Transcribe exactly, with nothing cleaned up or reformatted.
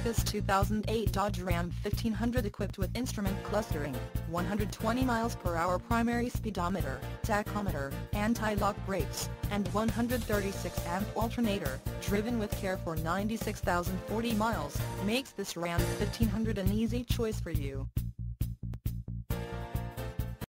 This two thousand eight Dodge Ram fifteen hundred equipped with instrument clustering, one hundred twenty miles per hour primary speedometer, tachometer, anti-lock brakes, and one hundred thirty-six amp alternator, driven with care for ninety-six thousand forty miles, makes this Ram fifteen hundred an easy choice for you.